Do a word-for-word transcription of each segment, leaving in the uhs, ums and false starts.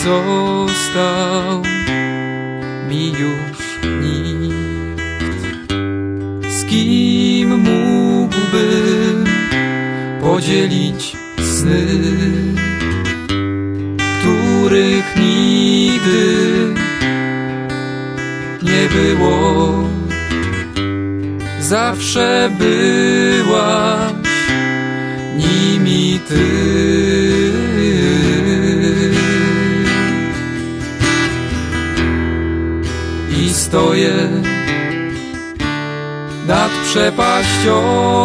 został mi już nikt, z kim mógłbym podzielić sny, których nigdy nie było. Zawsze byłaś nimi ty. I stoję nad przepaścią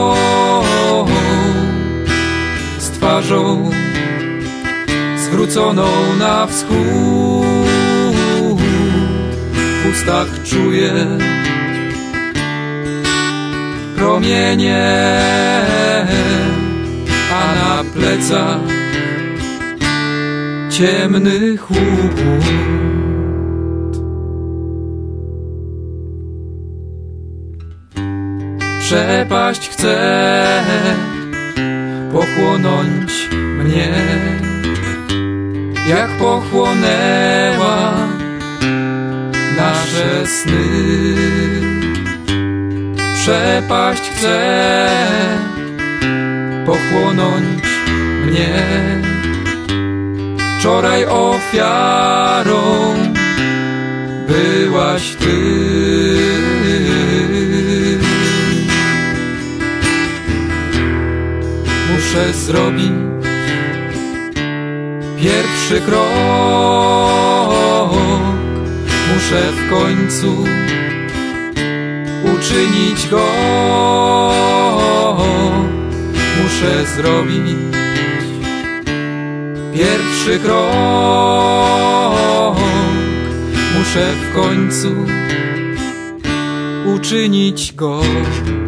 z twarzą zwróconą na wschód. W ustach czuję promienie, a na plecach ciemny chłód. Przepaść chce pochłonąć mnie, jak pochłonęła nasze sny. Przepaść chce pochłonąć mnie. Wczoraj ofiarą byłaś ty. Muszę zrobić pierwszy krok, muszę w końcu uczynić go. Muszę zrobić pierwszy krok, muszę w końcu uczynić go.